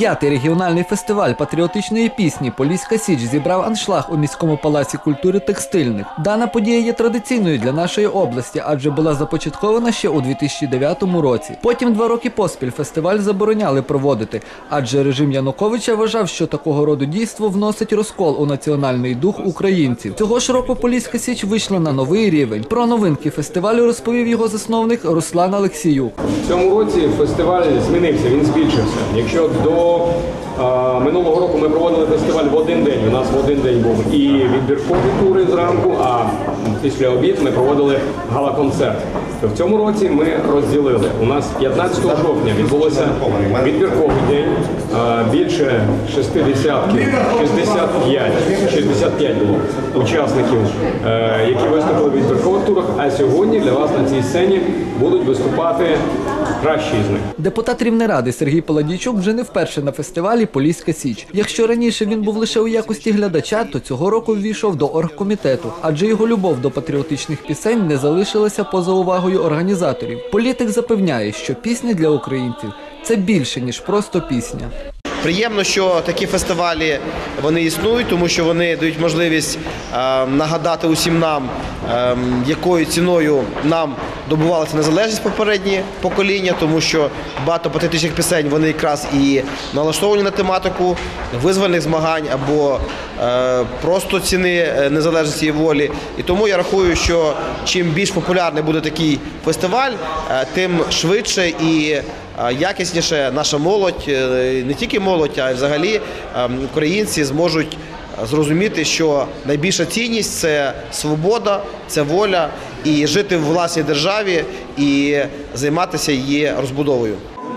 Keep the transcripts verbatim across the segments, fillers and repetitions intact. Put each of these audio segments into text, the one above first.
П'ятий регіональний фестиваль патріотичної пісні «Поліська Січ» зібрав аншлаг у міському палаці культури текстильних. Дана подія є традиційною для нашої області, адже була започаткована ще у дві тисячі дев'ятому році. Потім два роки поспіль фестиваль забороняли проводити, адже режим Януковича вважав, що такого роду дійство вносить розкол у національний дух українців. Цього ж року «Поліська Січ» вийшла на новий рівень. Про новинки фестивалю розповів його засновник Руслан Алексіюк. В цьому році фестиваль змінився, він збільшився. Якщо до а, минулого року ми проводили фестиваль в один день, у нас в один день був і відбіркові тури зранку, а після обід ми проводили гала-концерт. То в цьому році ми розділили. У нас п'ятнадцятого жовтня відбулося відбірковий день, а, більше шістдесят, шістдесят п'ять, шістдесят п'ять було учасників, е, які виступили в відбіркових турах, а сьогодні для вас на цій сцені будуть виступати кращі з них. Депутат Рівнеради Сергій Паладійчук вже не вперше на фестивалі «Поліська Січ». Якщо раніше він був лише у якості глядача, то цього року ввійшов до оргкомітету, адже його любов до патріотичних пісень не залишилася поза увагою організаторів. Політик запевняє, що пісня для українців – це більше, ніж просто пісня. Приємно, що такі фестивалі вони існують, тому що вони дають можливість е, нагадати усім нам, е, якою ціною нам добувалася незалежність попередні покоління, тому що багато патріотичних пісень вони якраз і налаштовані на тематику визвольних змагань або е, просто ціни незалежності і волі. І тому я рахую, що чим більш популярний буде такий фестиваль, е, тим швидше і якісніше наша молодь, не тільки молодь, а й взагалі українці зможуть зрозуміти, що найбільша цінність – це свобода, це воля, і жити в власній державі, і займатися її розбудовою.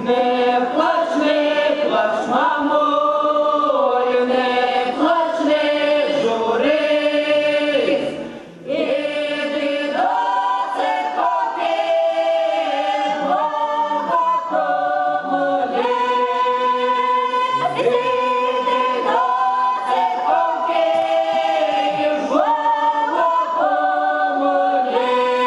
Не плач, не плач, мамо, не плач, не журись, іди до церкви, Бога помолись. Іди до церкви, Бога помолись.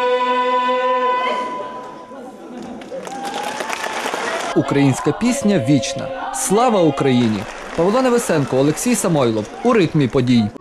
Українська пісня вічна. Слава Україні! Павло Невесенко, Олексій Самойлов. У ритмі подій.